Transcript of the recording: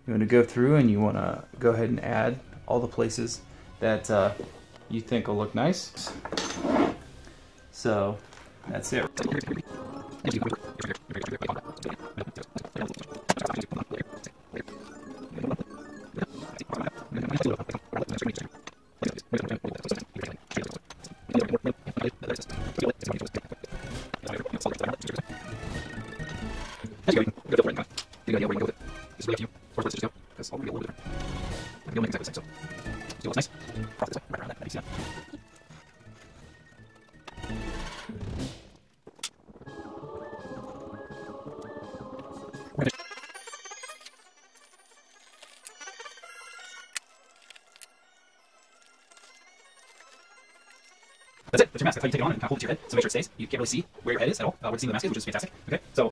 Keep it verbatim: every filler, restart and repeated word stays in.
You want to go through and you want to go ahead and add all the places that uh, you think will look nice. So that's it. That's it. That's your mask. That's how you take it on and kind of hold it to your head. So make sure it stays. You can't really see where your head is at all, uh, where the seam of the mask is, which is fantastic. Okay. So